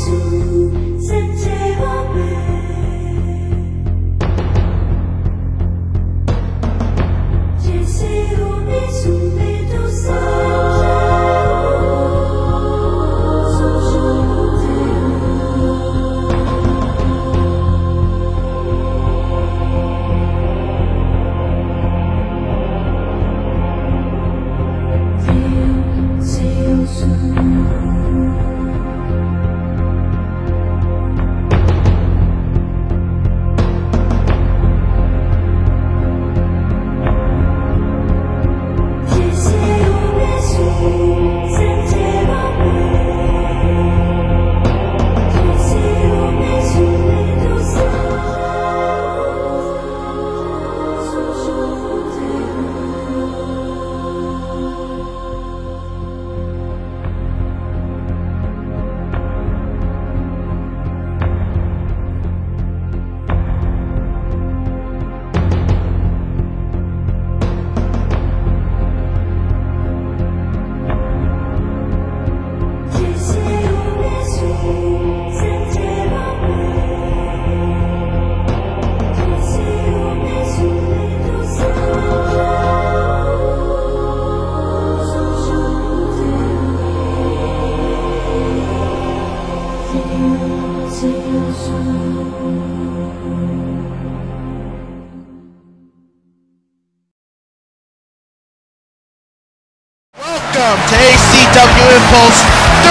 Welcome to ACW Impulse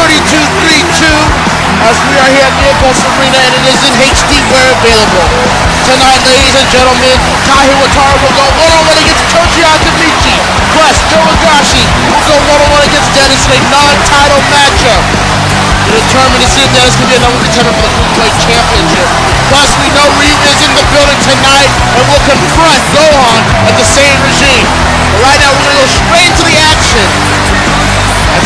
3232 as we are here at the Impulse Arena and it is in HD where available. Tonight, ladies and gentlemen, Kahi Watara will go one-on-one against Tojiaki Michi. Plus, Tomogashi will go one-on-one against Dennis in a non-title matchup to determine to see if Dennis can be a number contender for the Cruiserweight Championship. Plus, we know Ryu is in the building tonight and will confront Gohan at the Saiyan Regime. But right now, we're going to go straight into the action as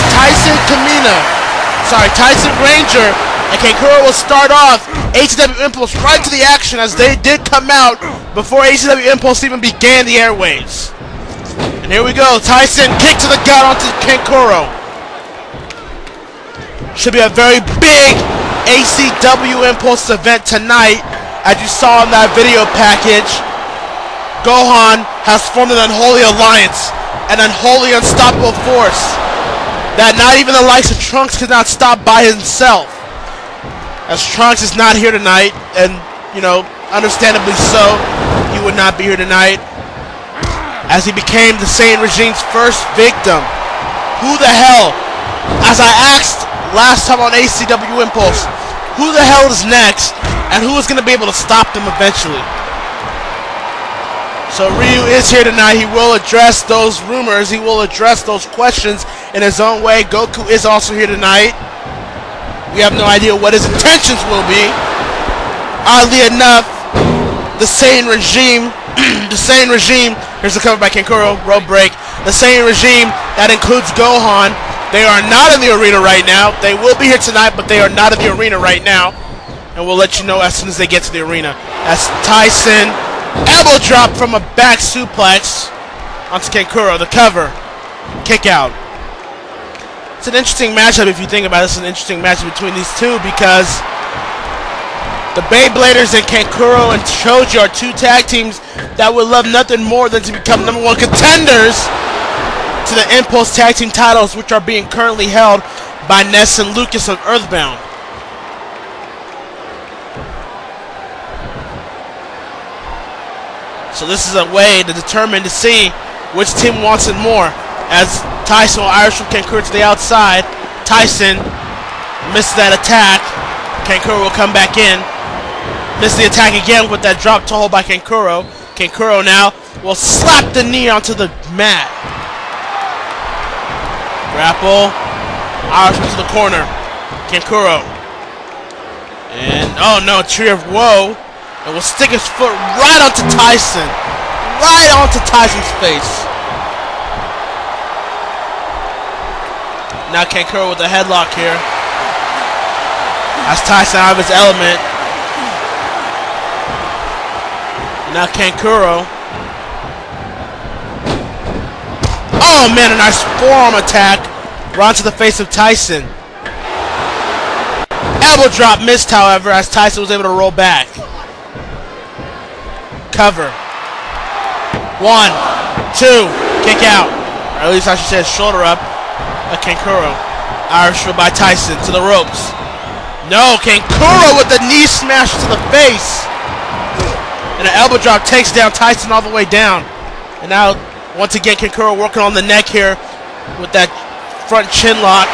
Tyson Ranger and Kankuro will start off ACW Impulse right to the action as they did come out before ACW Impulse even began the airwaves. And here we go, Tyson kick to the gut onto Kankuro. Should be a very big ACW Impulse event tonight, as you saw in that video package. Gohan has formed an unholy alliance, an unholy unstoppable force that not even the likes of Trunks could not stop by himself. As Trunks is not here tonight, and you know, understandably so, he would not be here tonight, as he became the Saiyan Regime's first victim. Who the hell, as I asked last time on ACW Impulse, who the hell is next, and who is going to be able to stop them eventually? So Ryu is here tonight. He will address those rumors. He will address those questions in his own way. Goku is also here tonight. We have no idea what his intentions will be. Oddly enough, the Saiyan Regime, here's the cover by Kankuro, rope break. The Saiyan Regime, that includes Gohan, they are not in the arena right now. They will be here tonight, but they are not in the arena right now. And we'll let you know as soon as they get to the arena. That's Tyson. Elbow drop from a back suplex onto Kankuro, the cover, kick out. It's an interesting matchup if you think about it. It's an interesting matchup between these two because the Beybladers and Kankuro and Choji are two tag teams that would love nothing more than to become #1 contenders to the Impulse Tag Team titles, which are being currently held by Ness and Lucas of Earthbound. So this is a way to determine to see which team wants it more. As Tyson will Irish from Kankuro to the outside. Tyson missed that attack. Kankuro will come back in. Missed the attack again with that drop toe hold by Kankuro. Kankuro now will slap the knee onto the mat. Grapple. Irish to the corner. Kankuro. And oh no, Tree of Woe. And will stick his foot right onto Tyson. Right onto Tyson's face. Now Kankuro with a headlock here. That's Tyson out of his element. Now Kankuro. Oh man, a nice forearm attack. Right onto the face of Tyson. elbow drop missed, however, as Tyson was able to roll back. Cover. 1, 2, kick out. Or at least I should say shoulder up. A Kankuro. Irish whip by Tyson to the ropes. No, Kankuro with the knee smash to the face. And an elbow drop takes down Tyson all the way down. And now, once again, Kankuro working on the neck here with that front chin lock.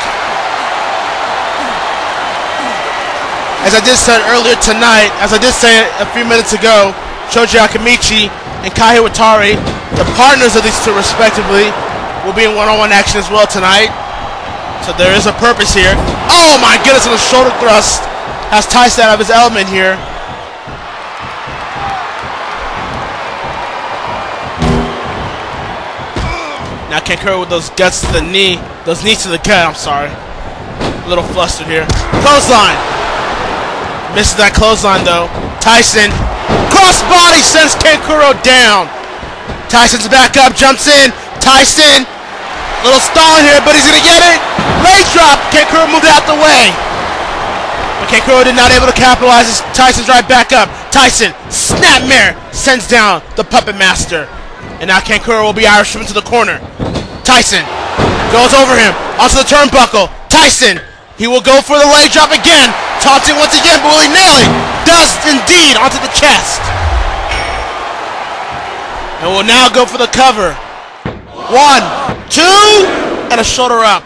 As I did say earlier tonight, as I did say a few minutes ago, Shoji Akamichi and Kai Watari, the partners of these two respectively, will be in one-on-one action as well tonight. So there is a purpose here. Oh my goodness, and a shoulder thrust has Tyson out of his element here. Now Kankuro with those guts to the knee, those knees to the gut, I'm sorry. A little flustered here. Clothesline. Misses that clothesline though. Tyson, crossbody sends Kankuro down. Tyson's back up, jumps in. Tyson, little stall here, but he's gonna get it. Leg drop, Kankuro moved out the way. But Kankuro did not able to capitalize. Tyson's right back up. Tyson, snapmare, sends down the Puppet Master. And now Kankuro will be Irish into the corner. Tyson goes over him, onto the turnbuckle. Tyson, he will go for the leg drop again. Taunting once again, but will he nail it? Does indeed, onto the chest. And will now go for the cover. 1, 2, and a shoulder up.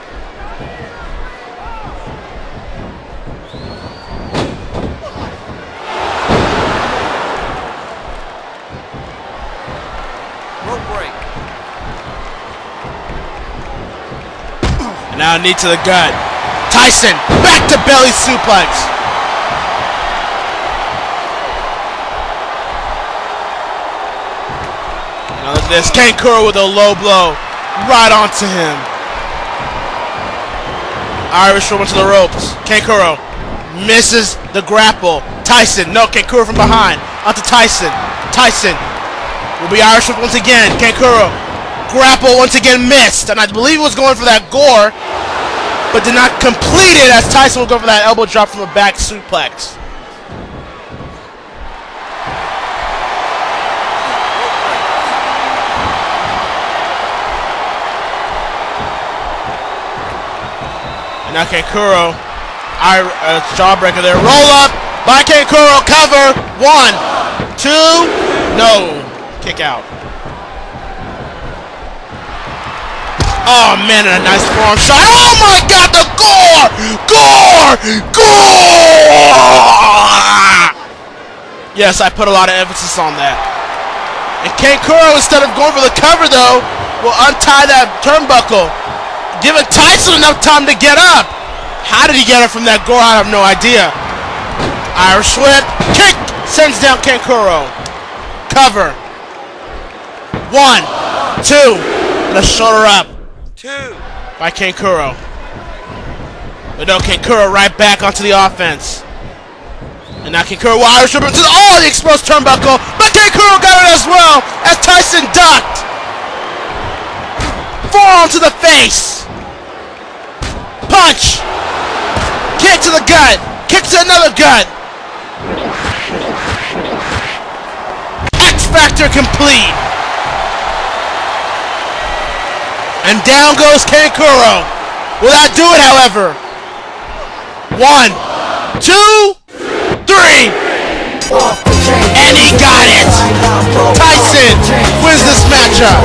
Rope break. And now knee to the gut. Tyson, back to belly suplex. Now look at this, Kankuro with a low blow right onto him. Irish roll into the ropes. Kankuro misses the grapple. Tyson, no, Kankuro from behind. Onto Tyson. Tyson will be Irish whip once again. Kankuro, grapple once again missed. And I believe he was going for that gore, but did not complete it as Tyson will go for that elbow drop from the back suplex. And now Kankuro, jawbreaker there. Roll up by Kankuro, cover. 1, 2, no. Kick out. Oh man, and a nice forearm shot. Oh my god, the gore! Gore! Gore! Yes, I put a lot of emphasis on that. And Kankuro, instead of going for the cover though, will untie that turnbuckle, giving Tyson enough time to get up. How did he get it from that gore? I have no idea. Irish whip, kick, sends down Kankuro. Cover. 1, 2, and a shoulder up. 2 by Kankuro. But no, Kankuro right back onto the offense. And now Kankuro will Irish whip into the exposed turnbuckle, but Kankuro got it as well as Tyson ducked. Forearm to the face. Punch. Kick to the gut. Kick to another gut. X Factor complete. And down goes Kankuro. Will that do it, however? 1, 2, 3. And he got it. Tyson wins this matchup.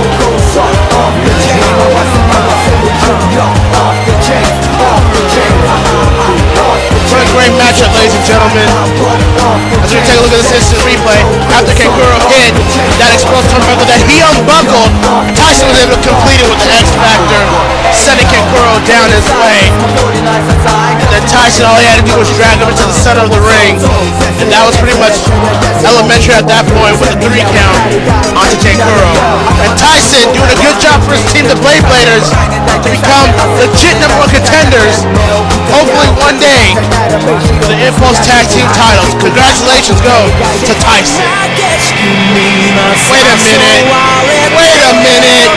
What a great matchup, ladies and gentlemen. As we take a look at this instant replay, after Kankuro hit that explosive turnbuckle that he unbuckled, Tyson was able to complete it with the X Factor, sending Kankuro down his way. And then Tyson, all he had to do was drag him into the center of the ring, and that was pretty much elementary at that point with a 3 count onto Kankuro. And Tyson doing a good job for his team, the Blade Bladers, to become legit #1 contenders, hopefully one day, for the Impulse Tag Team titles. Congratulations go to Tyson. Wait a minute. Wait a minute.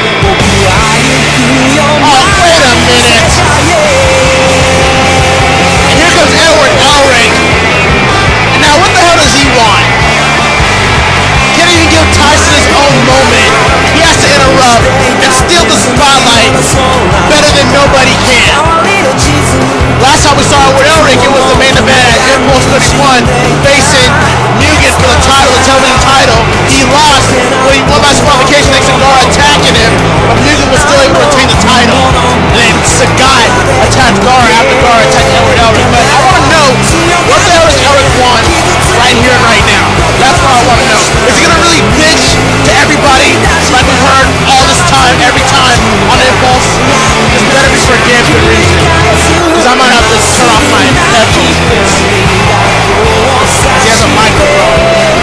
Oh, wait a minute. And here comes Edward Elric 2021, facing Mugen for the title, the television title. He lost, but he won by disqualification thanks to Gar attacking him, but Mugen was still able to retain the title. And then Sagat attacked Gar after Gar attacked Edward Elric. But I want to know, what the hell does Elric want right here and right now? That's what I want to know. Is he going to really bitch to everybody like we've heard all this time, every time on Impulse? This better be for a damn good reason. Because I might have to turn off my headphones for this. He has a microphone.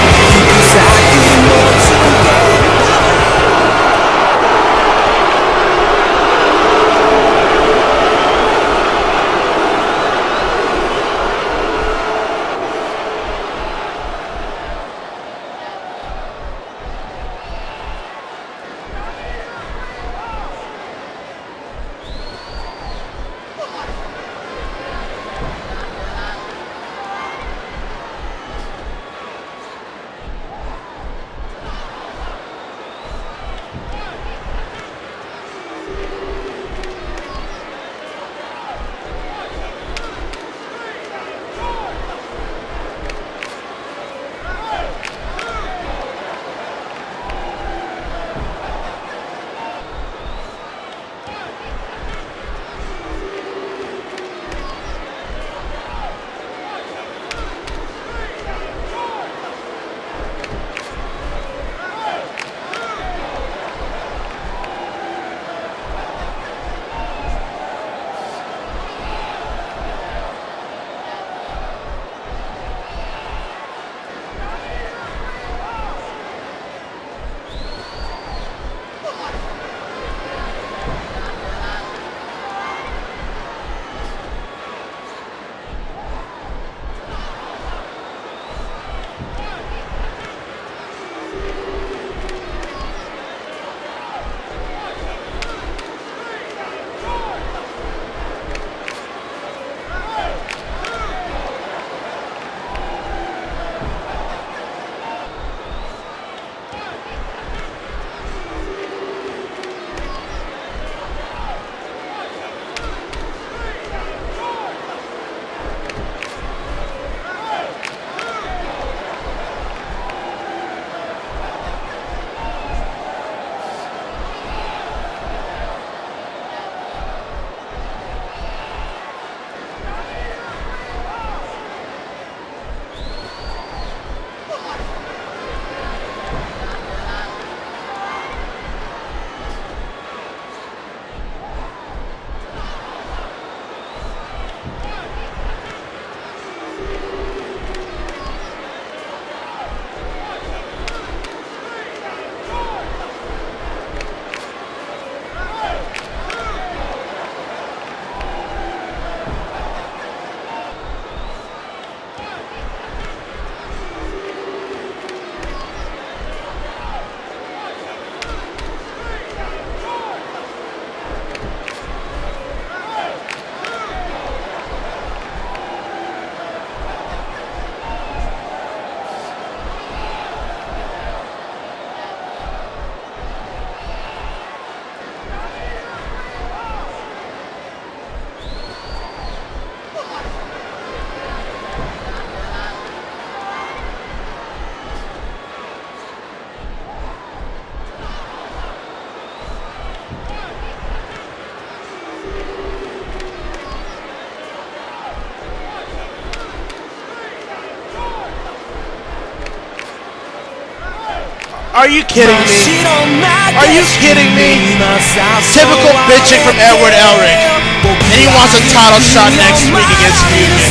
Are you kidding me? Are you kidding me? Typical bitching from Edward Elric. And he wants a title shot next week against Mugen.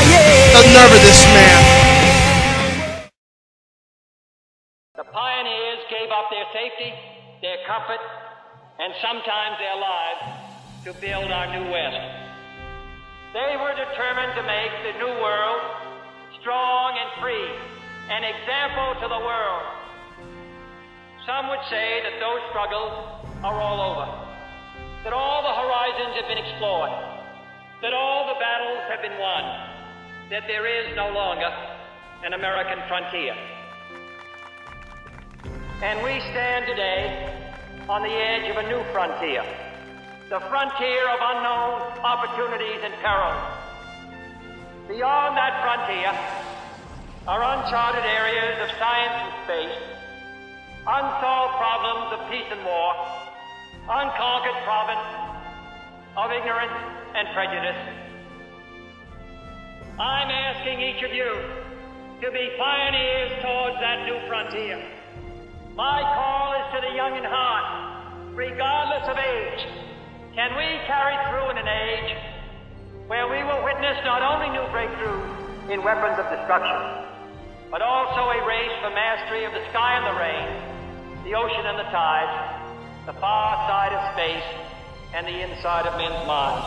The nerve of this man. The pioneers gave up their safety, their comfort, and sometimes their lives to build our new West. They were determined to make the new world strong and free, an example to the world. Some would say that those struggles are all over, that all the horizons have been explored, that all the battles have been won, that there is no longer an American frontier. And we stand today on the edge of a new frontier, the frontier of unknown opportunities and perils. Beyond that frontier are uncharted areas of science and space, unsolved problems of peace and war, unconquered province of ignorance and prejudice. I'm asking each of you to be pioneers towards that new frontier. My call is to the young in heart, regardless of age. Can we carry through in an age where we will witness not only new breakthroughs in weapons of destruction, but also a race for mastery of the sky and the rain, the ocean and the tides, the far side of space, and the inside of men's minds?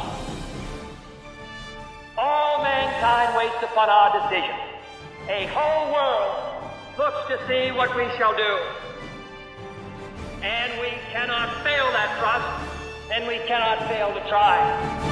All mankind waits upon our decision. A whole world looks to see what we shall do. And we cannot fail that trust, and we cannot fail to try.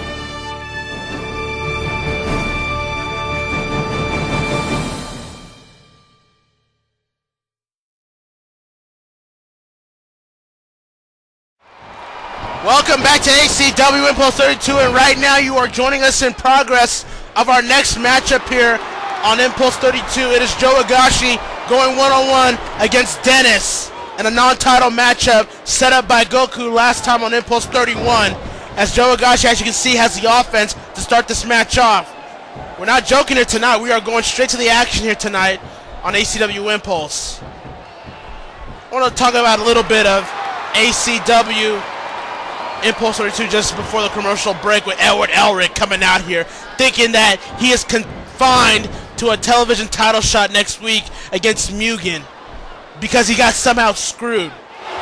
Welcome back to ACW Impulse 32, and right now you are joining us in progress of our next matchup here on Impulse 32. It is Joe Higashi going one-on-one against Dennis in a non-title matchup set up by Goku last time on Impulse 31. As Joe Higashi, as you can see, has the offense to start this match off. We're not joking here tonight. We are going straight to the action here tonight on ACW Impulse. I want to talk about a little bit of ACW Impulse 32 just before the commercial break, with Edward Elric coming out here thinking that he is confined to a television title shot next week against Mugen because he got somehow screwed.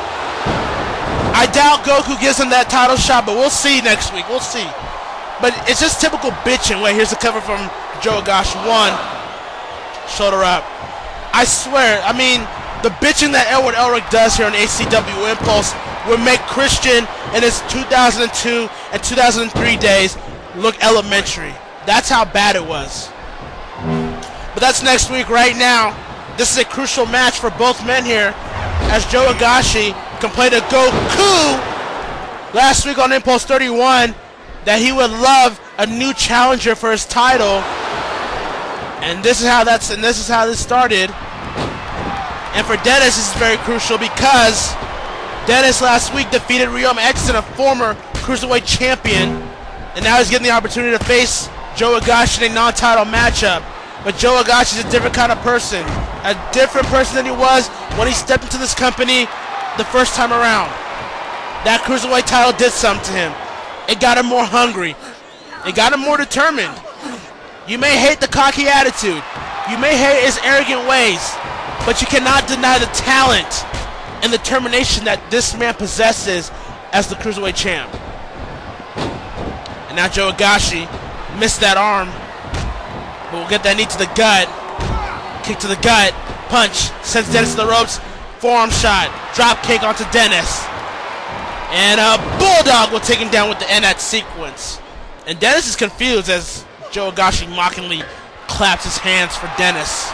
I doubt Goku gives him that title shot, but we'll see next week. We'll see. But it's just typical bitching. Wait, here's the cover from Joe Higashi. One, shoulder up. I swear, I mean, the bitching that Edward Elric does here on ACW Impulse would make Christian in his 2002 and 2003 days look elementary. That's how bad it was. But that's next week. Right now, this is a crucial match for both men here, as Joe Higashi complained to Goku last week on Impulse 31 that he would love a new challenger for his title. And this is how this started. And for Dennis, this is very crucial because Dennis last week defeated Ryoma Exton, a former Cruiserweight champion, and now he's getting the opportunity to face Joe Higashi in a non-title matchup. But Joe Higashi is a different kind of person. A different person than he was when he stepped into this company the first time around. That Cruiserweight title did something to him. It got him more hungry. It got him more determined. You may hate the cocky attitude. You may hate his arrogant ways. But you cannot deny the talent and determination that this man possesses as the Cruiserweight champ. And now Joe Higashi missed that arm, but we'll get that knee to the gut. Kick to the gut. Punch. Sends Dennis to the ropes. Forearm shot. Drop kick onto Dennis. And a Bulldog will take him down with the end that sequence. And Dennis is confused as Joe Higashi mockingly claps his hands for Dennis.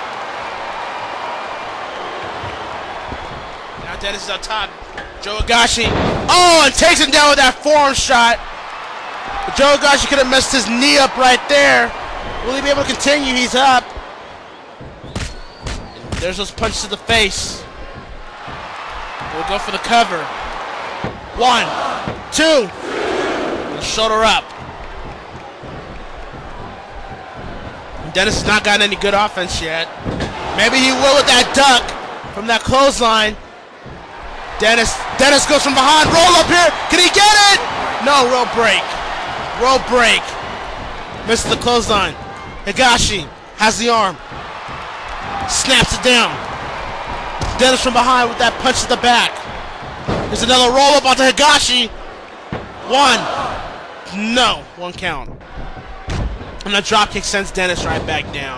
Dennis is up top. Joe Higashi. Oh, and takes him down with that forearm shot. But Joe Higashi could have messed his knee up right there. Will he be able to continue? He's up. And there's those punches to the face. We'll go for the cover. 1, 2. And shoulder up. And Dennis has not gotten any good offense yet. Maybe he will with that duck from that clothesline. Dennis goes from behind, roll up here, can he get it? No, roll break. Misses the clothesline. Higashi has the arm, snaps it down. Dennis from behind with that punch to the back. There's another roll up onto Higashi. 1, no, 1 count. And the drop kick sends Dennis right back down.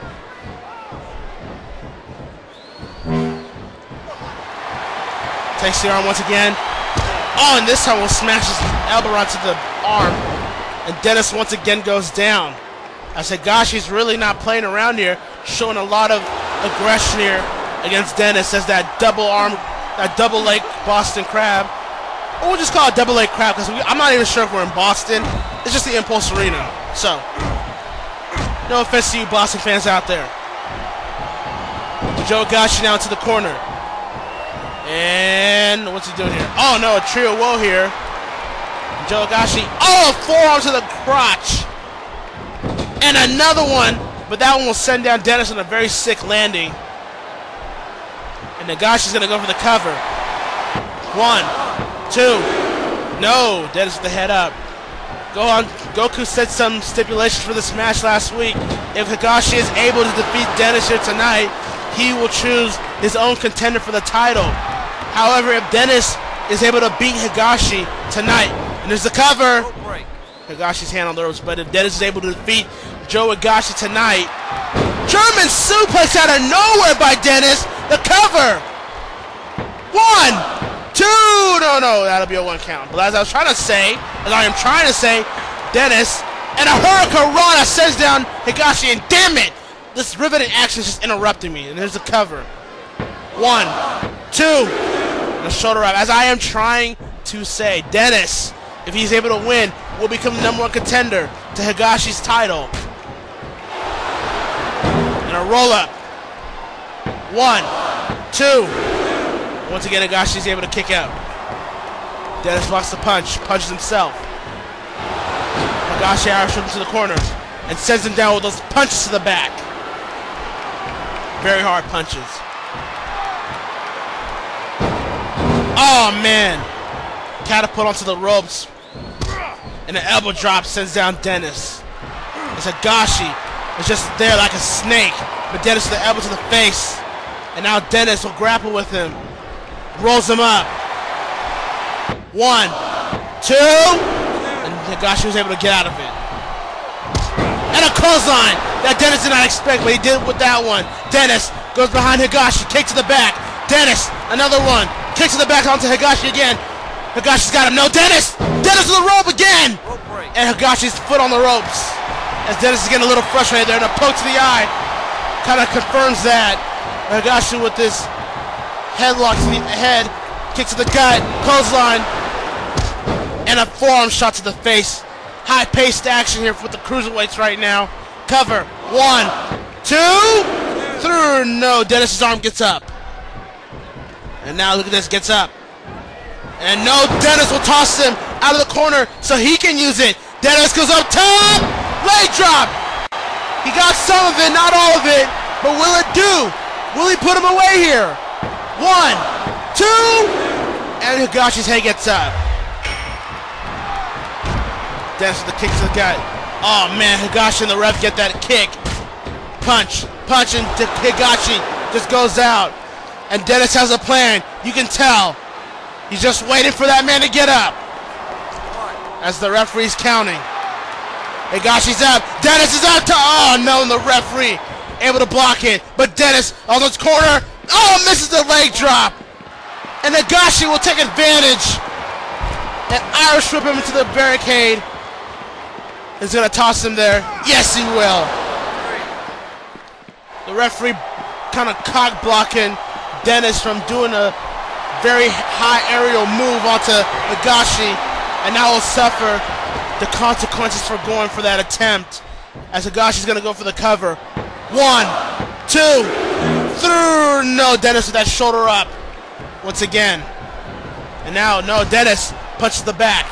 Takes the arm once again. Oh, and this time will smash his elbow onto the arm. And Dennis once again goes down. As Higashi's really not playing around here, showing a lot of aggression here against Dennis as that double arm, that double leg Boston Crab. Or we'll just call it double leg crab because I'm not even sure if we're in Boston. It's just the Impulse Arena. So, No offense to you Boston fans out there. Joe Higashi now into the corner. And what's he doing here? Oh no, a trio woe here. Joe Higashi. Oh, forearm to the crotch. And another one, but that one will send down Dennis on a very sick landing. And Higashi's gonna go for the cover. 1, 2. No, Dennis with the head up. Goku set some stipulations for this match last week. If Higashi is able to defeat Dennis here tonight, he will choose his own contender for the title. However, if Dennis is able to beat Higashi tonight, and there's the cover, Higashi's hand on the ropes, but if Dennis is able to defeat Joe Higashi tonight, German suplex out of nowhere by Dennis, the cover. 1, 2, no, that'll be a 1 count. But as I am trying to say, Dennis, and a Hurricane Rana sends down Higashi, and damn it, this riveting action is just interrupting me. And there's the cover. 1, 2, and a shoulder up. As I am trying to say, Dennis, if he's able to win, will become the #1 contender to Higashi's title. And a roll up. 1, 2. Once again, Higashi's able to kick out. Dennis blocks the punch, punches himself. Higashi Irish whip him to the corner and sends him down with those punches to the back. Very hard punches. Oh man! Catapult onto the ropes. And an elbow drop sends down Dennis. As Higashi is just there like a snake. But Dennis with the elbow to the face. And now Dennis will grapple with him. Rolls him up. 1, 2. And Higashi was able to get out of it. And a clothesline that Dennis did not expect, but he did with that one. Dennis goes behind Higashi. Kick to the back. Dennis, another one. Kick to the back onto Higashi again. Higashi's got him. No, Dennis! Dennis to the rope again! And Higashi's foot on the ropes. As Dennis is getting a little frustrated there, and a poke to the eye kind of confirms that. Higashi with this headlock to the head, kick to the gut, clothesline, and a forearm shot to the face. High-paced action here with the cruiserweights right now. Cover. 1, 2, 3. No, Dennis's arm gets up. And now look at this, gets up. And no, Dennis will toss him out of the corner so he can use it. Dennis goes up top, leg drop. He got some of it, not all of it, but will it do? Will he put him away here? 1, 2, and Higashi's head gets up. Dennis with the kick to the gut. Oh man, Higashi and the ref get that kick. Punch, and Higashi just goes out. And Dennis has a plan. You can tell. He's just waiting for that man to get up. As the referee's counting. Higashi's up. Dennis is up to. Oh no, and the referee able to block it. But Dennis on this corner. Oh, misses the leg drop. And Higashi will take advantage. And Irish whip him into the barricade. He's going to toss him there. Yes, he will. The referee kind of cock blocking Dennis from doing a very high aerial move onto Higashi. And now will suffer the consequences for going for that attempt. As Higashi's going to go for the cover. 1, 2, 3. No, Dennis with that shoulder up. Once again. And now, no, Dennis punches the back.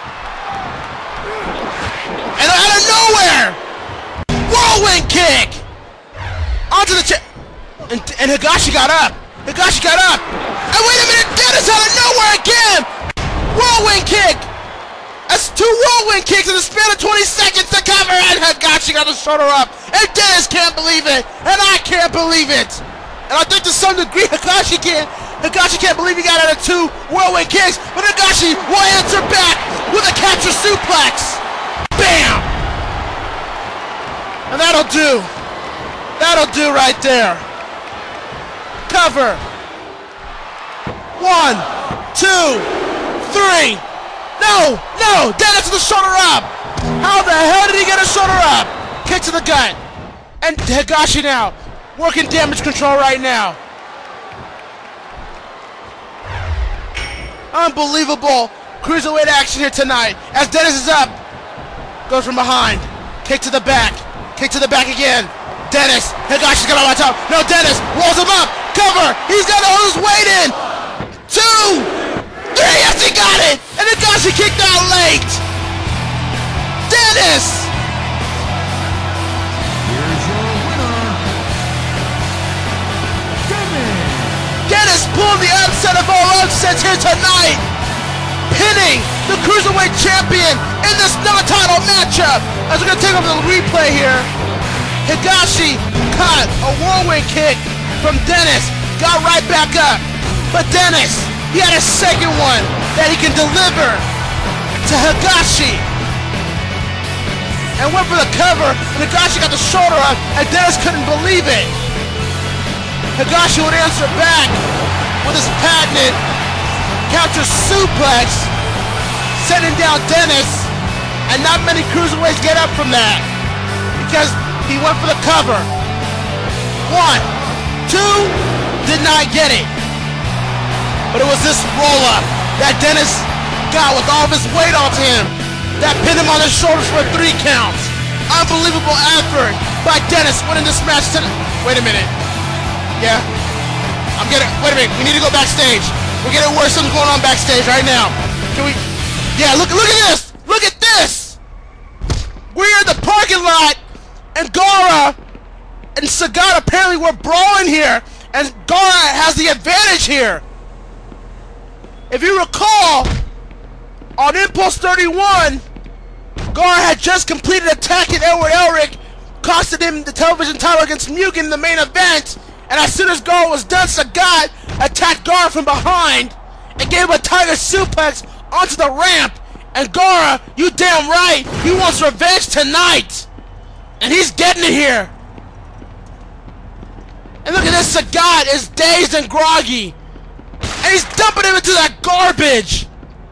And out of nowhere! Whirlwind kick! Onto the chair. And Higashi got up. Higashi got up. And wait a minute, Dennis out of nowhere again! Whirlwind kick! That's 2 whirlwind kicks in the span of 20 seconds to cover, and Higashi got the shoulder up. And Dennis can't believe it. And I can't believe it. And I think to some degree Higashi can't believe he got out of 2 whirlwind kicks, but Higashi will answer back with a capture suplex. Bam! And that'll do. That'll do right there. Cover. 1, 2, 3. No! Dennis with the shoulder up. How the hell did he get a shoulder up? Kick to the gut. And Higashi now working damage control right now. Unbelievable cruiserweight action here tonight. As Dennis is up, goes from behind, kick to the back, Kick to the back again. Dennis. Higashi's got him on top. No, Dennis rolls him up. Cover. He's got to hold his weight in. 2, 3. Yes, he got it. And Higashi kicked out late. Dennis. Here's your winner, Dennis pulled the upset of all upsets here tonight, pinning the Cruiserweight Champion in this non-title matchup. As we're going to take over the replay here, Higashi caught a whirlwind kick from Dennis, got right back up. But Dennis, he had a second one that he can deliver to Higashi. And went for the cover, and Higashi got the shoulder up, and Dennis couldn't believe it. Higashi would answer back with his patented counter suplex, sending down Dennis, and not many cruiserweights get up from that because he went for the cover. 1, 2, did not get it. But it was this roll-up that Dennis got with all of his weight onto him that pinned him on his shoulders for 3 counts. Unbelievable effort by Dennis winning this match tonight. Wait a minute. Yeah. Wait a minute. We need to go backstage. We're getting worse. Something's going on backstage right now. Can we? Yeah, look at this. Look at this. We're in the parking lot, and Gara and Sagat apparently were brawling here, and Gara has the advantage here. If you recall, on Impulse 31, Gara had just completed attacking Edward Elric, costing him the television title against Mugen in the main event. And as soon as Gara was done, Sagat attacked Gara from behind and gave him a tiger suplex onto the ramp. And Gara, you damn right, he wants revenge tonight. And he's getting it here. And look at this, Sagat is dazed and groggy. And he's dumping him into that garbage.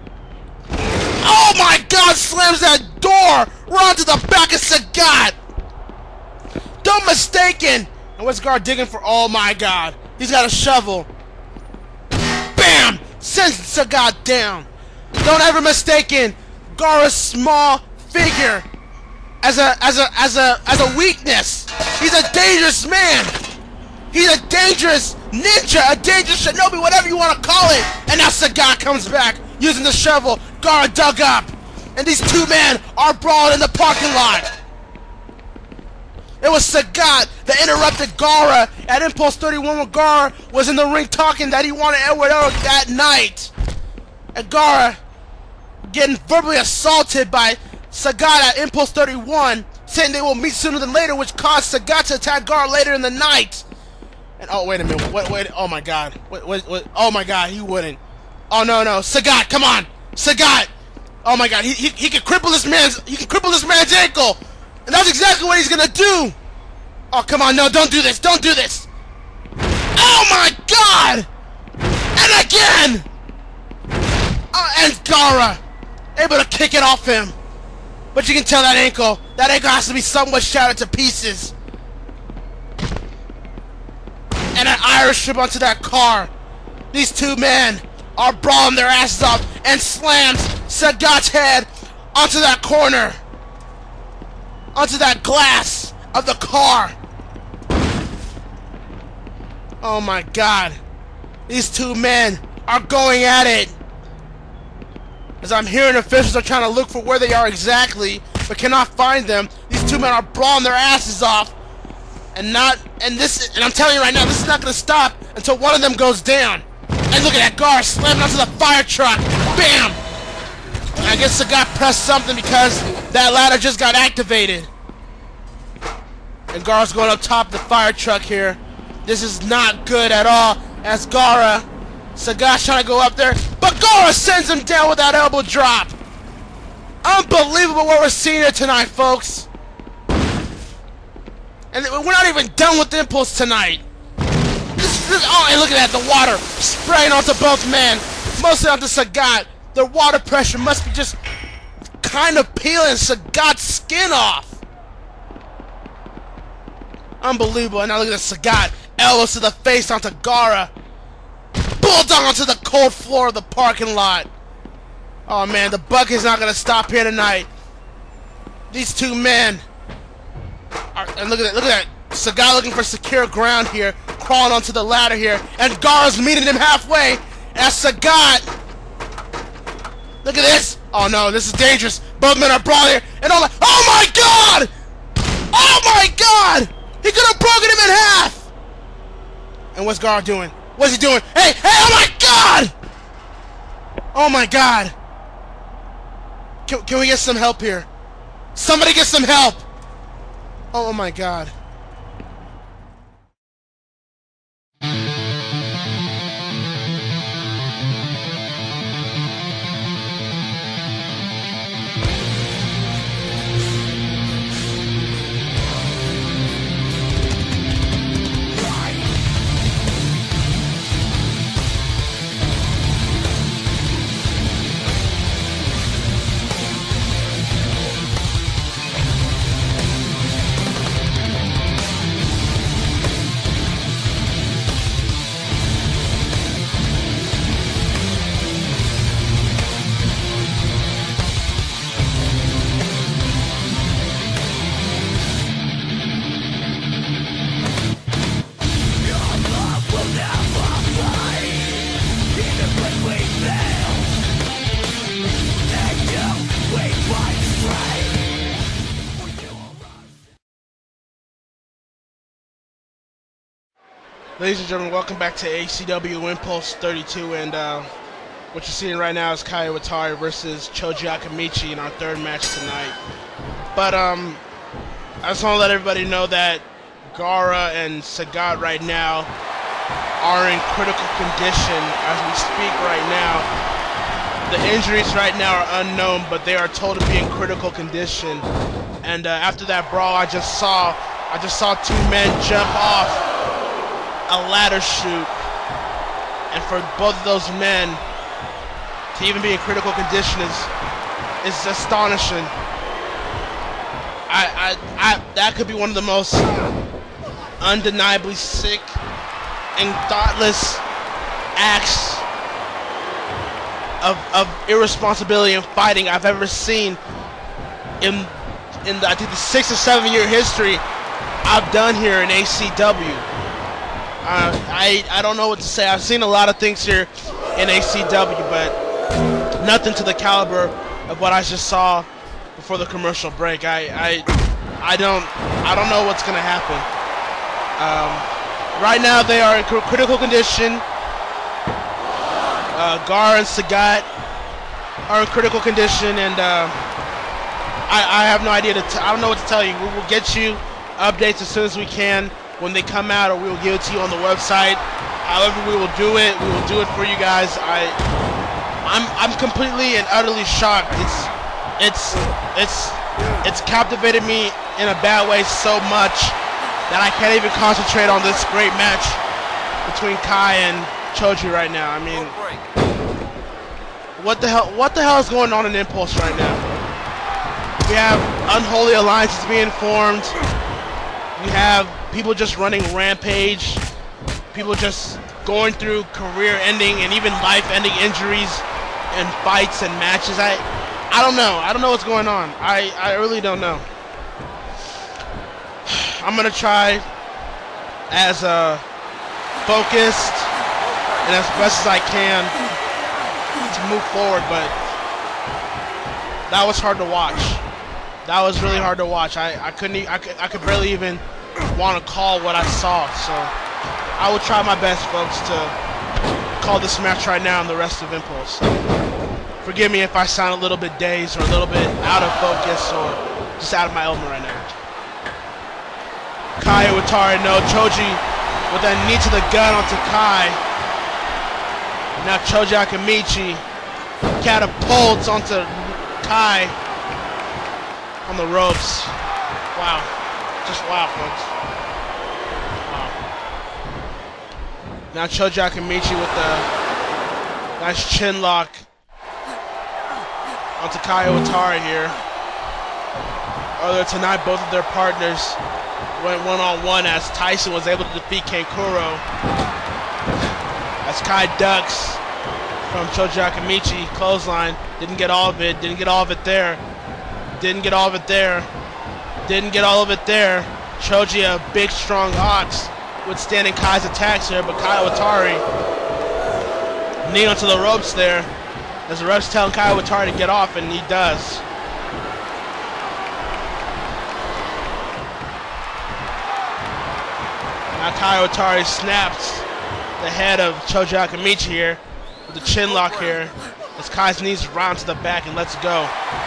Oh my God, slams that door right onto the back of Sagat. Don't mistake. And what's Gara digging for? Oh my God. He's got a shovel. Bam! Sends Sagat down. Don't ever mistake Gara's small figure as a weakness. He's a dangerous man. He's a dangerous ninja, a dangerous shinobi, whatever you want to call it. And now Sagat comes back using the shovel. Gara dug up. And these 2 men are brawling in the parking lot. It was Sagat that interrupted Gara at Impulse 31 when Gara was in the ring talking that he wanted Edward Elric that night. And Gara getting verbally assaulted by Sagat at Impulse 31, saying they will meet sooner than later, which caused Sagat to attack Gara later in the night. And oh, wait a minute. Wait, oh my God. Wait, oh my God, he wouldn't. Oh no, Sagat, come on. Sagat. Oh my God, he can cripple this man's ankle. And that's exactly what he's gonna do! Oh, come on, no, don't do this, don't do this! Oh my God! And again! And Gara, able to kick it off him. But you can tell that ankle has to be somewhat shattered to pieces. And an Irish whip onto that car. These 2 men are brawling their asses off and slams Sagat's head onto that corner. Onto that glass of the car. Oh my God. These 2 men are going at it. As I'm hearing officials are trying to look for where they are exactly, but cannot find them. These 2 men are brawling their asses off. And I'm telling you right now, this is not gonna stop until one of them goes down. And look at that, Gara slamming onto the fire truck. Bam! And I guess Sagat pressed something because that ladder just got activated. And Gara's going up top of the fire truck here. This is not good at all. As Sagat's trying to go up there, but Gara sends him down with that elbow drop. Unbelievable what we're seeing here tonight, folks. And we're not even done with Impulse tonight. Oh, and look at that, the water spraying onto both men. Mostly onto Sagat. The water pressure must be just kind of peeling Sagat's skin off. Unbelievable. And now look at this, Sagat. Elbows to the face onto Gara. Bulldog onto the cold floor of the parking lot. Oh man, the buck is not going to stop here tonight. These 2 men And look at that. Sagat looking for secure ground here, crawling onto the ladder here, and Gar's meeting him halfway. As Sagat, look at this. Oh no, this is dangerous. Both men are brawling here, and all. Oh my God! Oh my God! He could have broken him in half. And what's Gar doing? What's he doing? Hey! Oh my God! Oh my God! Can we get some help here? Somebody get some help! Oh my God. Ladies and gentlemen, welcome back to ACW Impulse 32, and what you're seeing right now is Kaya Watari versus Choji Akamichi in our third match tonight. But I just want to let everybody know that Gaara and Sagat right now are in critical condition as we speak right now. The injuries right now are unknown, but they are told to be in critical condition. And after that brawl I just saw two men jump off a ladder chute, and for both of those men to even be in critical condition is astonishing. That could be one of the most undeniably sick and thoughtless acts of irresponsibility and fighting I've ever seen in the, I think, the 6 or 7 year history I've done here in ACW. I don't know what to say. I've seen a lot of things here in ACW, but nothing to the caliber of what I just saw before the commercial break. I don't know what's gonna happen. Right now they are in critical condition. Gar and Sagat are in critical condition, and I have no idea I don't know what to tell you. We will get you updates as soon as we can when they come out, or we will give it to you on the website. However we will do it for you guys. I'm completely and utterly shocked. It's captivated me in a bad way so much that I can't even concentrate on this great match between Kai and Choji right now. I mean, what the hell is going on in Impulse right now? We have unholy alliances being formed. We have people just running rampage, people just going through career-ending and even life-ending injuries and fights and matches. I don't know what's going on. I really don't know. I'm gonna try as focused and as best as I can to move forward, but that was hard to watch. That was really hard to watch. I could barely even want to call what I saw, so I will try my best, folks, to call this match right now and the rest of Impulse. Forgive me if I sound a little bit dazed or a little bit out of focus or just out of my element right now. Kaya Watari, no, Choji with a knee to the gut onto Kai. Now Choji Akamichi catapults onto Kai on the ropes. Wow. Just wow, folks. Wow. Now Choji Akamichi with the nice chin lock onto Kaya Watari here. Earlier tonight, both of their partners went one-on-one as Tyson was able to defeat Kankuro. As Kai ducks from Choji Akamichi, clothesline, didn't get all of it there. Didn't get all of it there. Choji, a big, strong ox, withstanding Kai's attacks here, but Kaiwatari knee onto the ropes there, as the ref's telling Kaiwatari to get off, and he does. Now Kaiwatari snaps the head of Choji Akamichi here with the chin lock here, as Kai's knees round to the back and lets go.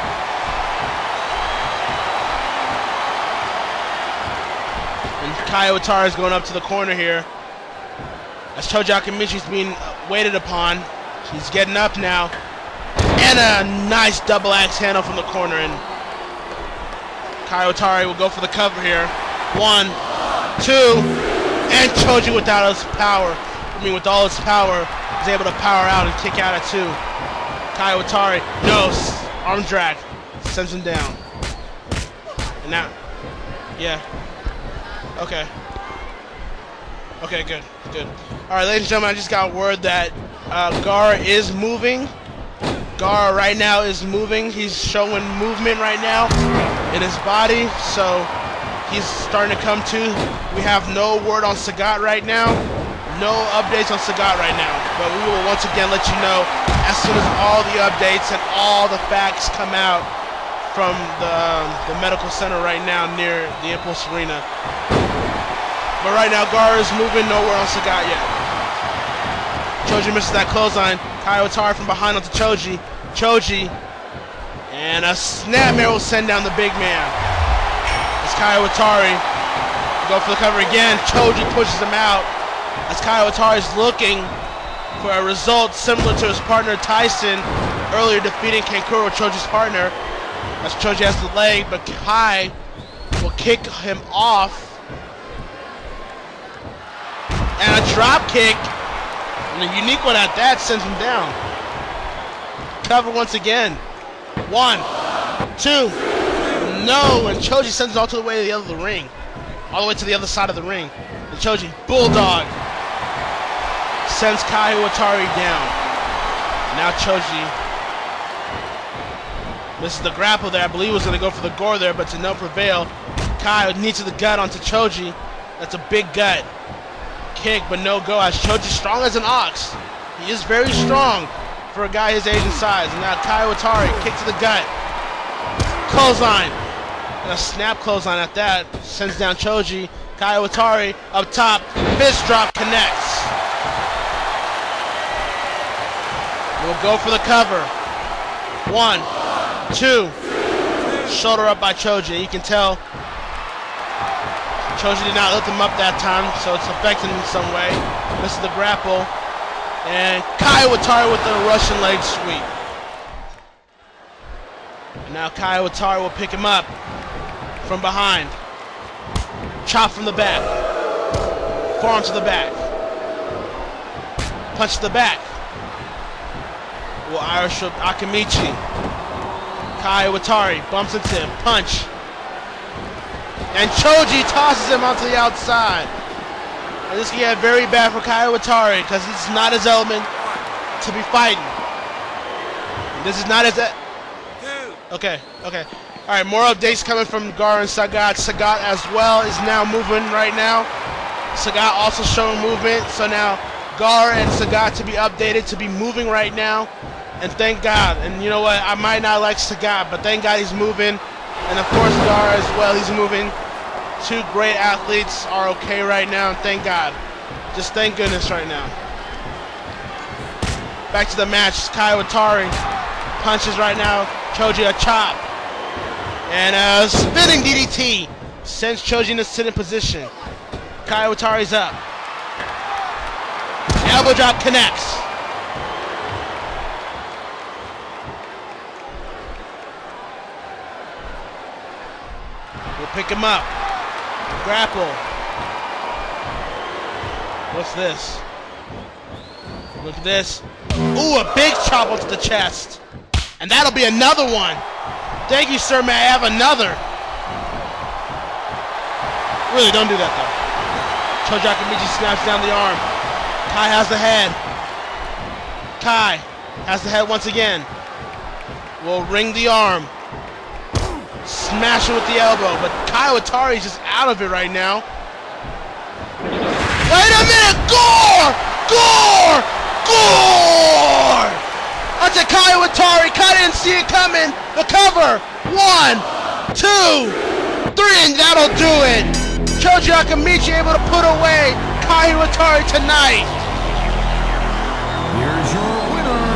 And Kaiwatari is going up to the corner here, as Choji Akamichi is being waited upon. He's getting up now, and a nice double axe handle from the corner, and Kaiwatari will go for the cover here. 1, 2. And Choji without his power, with all his power, is able to power out and kick out at 2. Kaiwatari, no, arm drag, sends him down. And now, yeah, okay. Okay, good. Alright, ladies and gentlemen, I just got word that Gar is moving. Gar right now is moving. He's showing movement right now in his body, so he's starting to come to. We have no word on Sagat right now. No updates on Sagat right now. But we will once again let you know as soon as all the updates and all the facts come out from the medical center right now near the Impulse Arena. But right now, Gar is moving. No word on Sagat yet. Choji misses that clothesline. Kaiwatari from behind onto Choji. Choji. And a snapmare will send down the big man. As Kaiwatari go for the cover again. Choji pushes him out. As Kaiwatari is looking for a result similar to his partner Tyson earlier defeating Kankuro, Choji's partner. As Choji has the leg, but Kai will kick him off. And a drop kick, and a unique one at that, sends him down. Cover once again. 1, 2, no, and Choji sends it all to the way to the other ring. All the way to the other side of the ring. And Choji, bulldog, sends Kaiwatari down. Now Choji misses the grapple there. I believe he was going to go for the gore there, but to no prevail. Kai knees to the gut onto Choji. That's a big gut kick, but no go, as Choji's strong as an ox. He is very strong for a guy his age and size. And now Kaiwatari, kick to the gut. Clothesline. And a snap clothesline at that. Sends down Choji. Kaiwatari up top. Fist drop connects. We'll go for the cover. 1, 2. Shoulder up by Choji. You can tell Choji did not lift him up that time, so it's affecting him in some way. Misses the grapple. And Kaiwatari with the Russian leg sweep. And now Kaiwatari will pick him up from behind. Chop from the back. Forearm to the back. Punch to the back. Will Irish whip Akamichi. Kaiwatari bumps into him. Punch. And Choji tosses him onto the outside. And this can get very bad for Kaiwatari because it's not his element to be fighting. This is not his. Okay. Alright, more updates coming from Gar and Sagat. Sagat as well is now moving right now. Sagat also showing movement. So now Gar and Sagat to be updated, to be moving right now. And thank God. And you know what? I might not like Sagat, but thank God he's moving. And of course Gar as well, he's moving. 2 great athletes are okay right now, and thank God. Just thank goodness right now. Back to the match. Kaiwatari punches right now. Choji a chop. And a spinning DDT sends Choji in a sitting position. Kaiwatari's up. Elbow drop connects. We'll pick him up. Grapple. What's this? Look at this. Ooh, a big chop onto the chest. And that'll be another one. Thank you, sir. May I have another? Really, don't do that, though. Choji Akamichi snaps down the arm. Kai has the head. Kai has the head once again. Will ring the arm. smash it with the elbow, but Kaiwatari is just out of it right now. Wait a minute! Gore! Gore! Gore! That's a Kaiwatari. Kai didn't see it coming. The cover. 1, 2, 3, and that'll do it. Choji Akamichi able to put away Kaiwatari tonight. Here's your winner,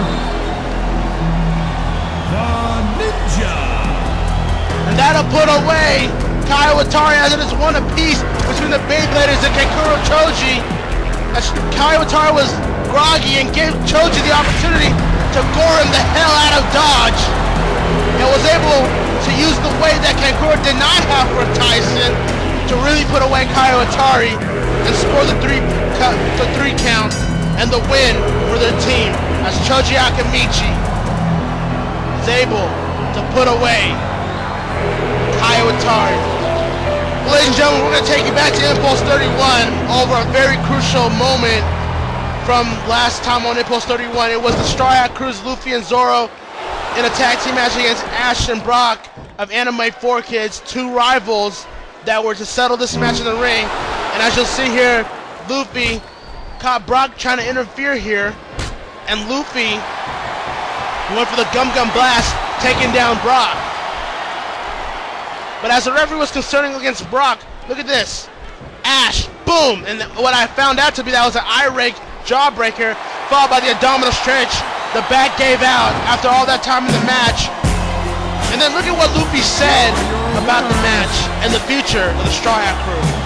the Ninja. And that'll put away Kaiwatari as it is one apiece between the Beybladers and Kankuro Choji. As Kaiwatari was groggy and gave Choji the opportunity to gore him the hell out of dodge. And was able to use the way that Kankuro did not have for Tyson to really put away Kaiwatari and score the three count and the win for their team as Choji Akamichi is able to put away Kaiwatari. Ladies and gentlemen, we're going to take you back to Impulse 31 over a very crucial moment from last time on Impulse 31. It was the Straw Hat Crew's Luffy and Zoro in a tag team match against Ash and Brock of Anime 4 Kids, two rivals that were to settle this match in the ring. And as you'll see here, Luffy caught Brock trying to interfere here, and Luffy went for the Gum Gum Blast, taking down Brock. But as the referee was concerning against Brock, look at this. Ash, boom! And what I found out to be that was an eye rake jawbreaker, followed by the abdominal stretch. The back gave out after all that time in the match. And then look at what Luffy said about the match and the future of the Straw Hat Crew.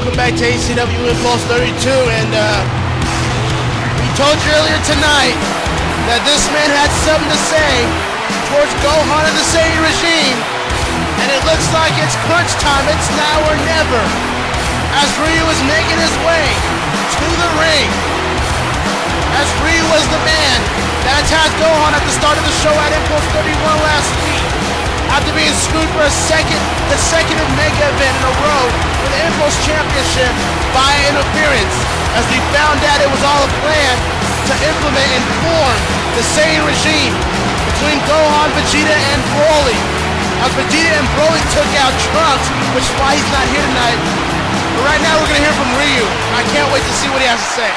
welcome back to ACW Impulse 32, and we told you earlier tonight that this man had something to say towards Gohan and the Saiyan Regime, and it looks like it's crunch time. It's now or never, as Ryu is making his way to the ring, as Ryu was the man that attacked Gohan at the start of the show at Impulse 31 last week, after being screwed for the second mega event in a row for the Impulse Championship by interference, as we found out it was all a plan to implement and form the Saiyan Regime between Gohan, Vegeta, and Broly. As Vegeta and Broly took out Trunks, which is why he's not here tonight. But right now we're going to hear from Ryu. I can't wait to see what he has to say.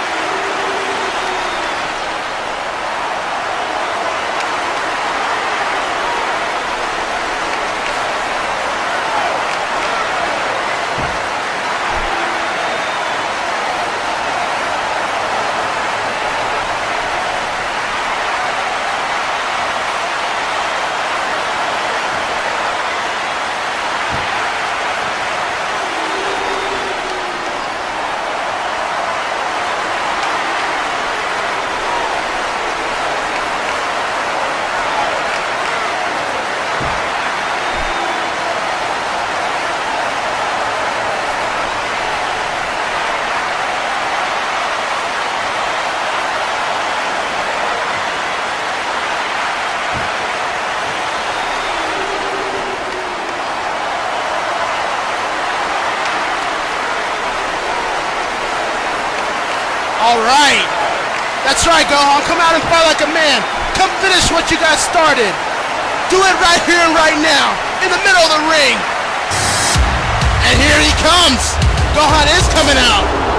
All right. That's right, Gohan. Come out and fight like a man. Come finish what you got started. Do it right here and right now, in the middle of the ring. And here he comes. Gohan is coming out.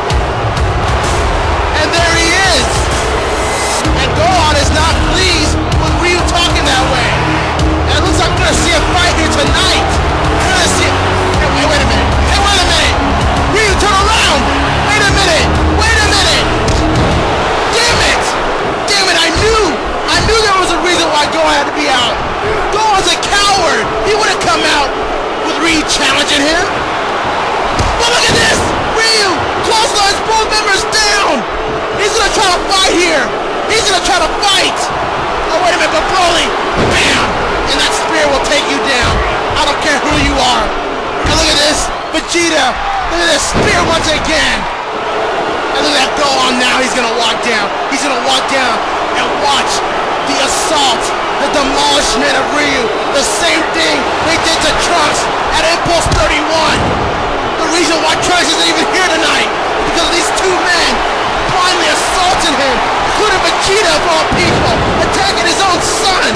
And there he is. And Gohan is not pleased with Ryu talking that way. And it looks like we're going to see a fight here tonight. We're going to see it. Hey, wait a minute. Hey, wait a minute. Ryu, turn around. Wait a minute. Wait a minute. Damn it. Damn it. I knew there was a reason why Gohan had to be out. Gohan's a coward. He wouldn't come out with Ryu challenging him. But look at this. Ryu clotheslines both members down. He's going to try to fight here. He's going to try to fight. Oh, wait a minute. But Broly, bam. And that spear will take you down. I don't care who you are. And look at this. Vegeta. Look at this spear once again. And look at that Gohan now. He's going to walk down. He's going to walk down and watch the assault, the demolishment of Ryu. The same thing they did to Trunks at Impulse 31. The reason why Trunks isn't even here tonight is because of these two men blindly assaulting him, including Vegeta of all people, attacking his own son.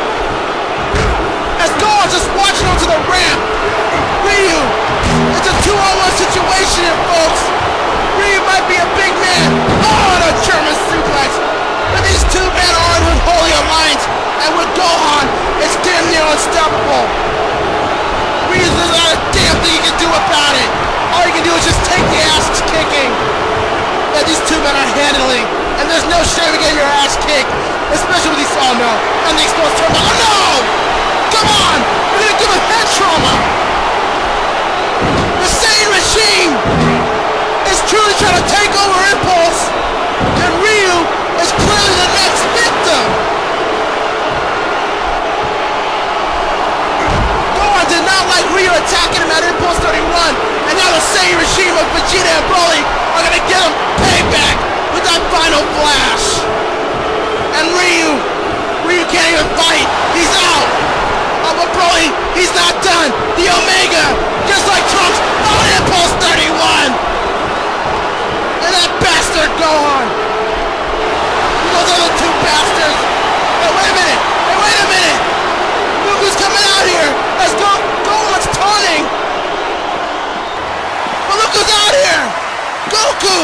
As Gohan's just watching onto the ramp, Ryu, it's a 2-on-1 situation here, folks. Ryu might be a big man. Oh, and a German suplex. But these two men are in unholy alliance, and with Gohan, it's damn near unstoppable. Ryu's there's not a damn thing you can do about it. All you can do is just take the ass kicking that these two men are handling. And there's no shame in getting your ass kicked, especially with these, oh no, and the exposed trauma. Oh no! Come on! You're gonna give him head trauma! The Saiyan Regime is truly trying to take over Impulse, and Ryu is clearly the next victim. Gohan did not like Ryu attacking him at Impulse 31, and now the Saiyan Regime of Vegeta and Broly are gonna get him payback with that final flash. And Ryu can't even fight. He's out. Oh, but Broly, he's not done. The Omega, just like Trunks, on Impulse 31. And that bastard Gohan. Those other two bastards. Hey, wait a minute. Hey, wait a minute. Look who's coming out here. Let's go. Gohan's taunting. But look who's out here. Goku.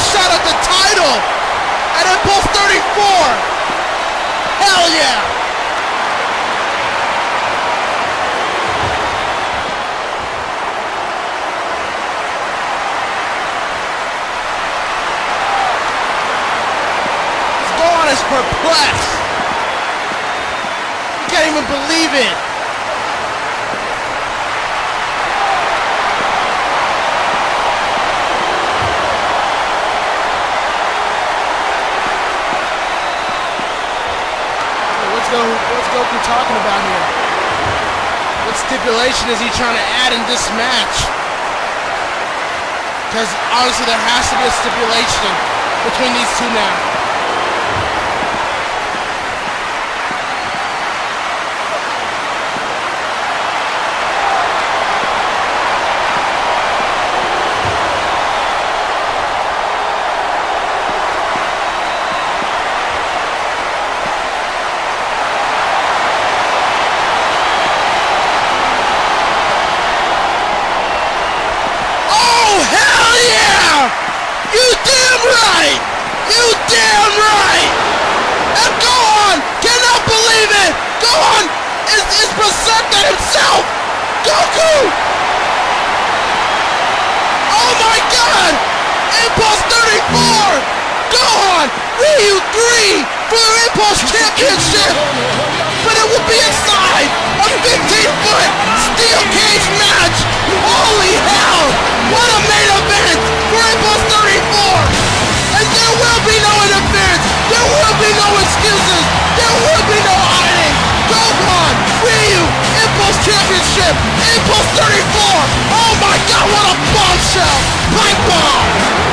shot at the title at Impulse 34. Hell yeah. Gohan is perplexed. He can't even believe it. What's Goku talking about here? What stipulation is he trying to add in this match? Because honestly, there has to be a stipulation between these two now. You damn right! You damn right! And Gohan cannot believe it! Gohan is berserked himself! Goku! Oh my god! Impulse 34! Gohan! Ryu 3 for the Impulse Championship! But it will be inside a 15-foot steel cage match! Holy hell! What a main event for Impulse 34! And there will be no interference! There will be no excuses! There will be no hiding! Gohan! Ryu! Impulse Championship! Impulse 34! Oh my god, what a bombshell! Pipe bomb!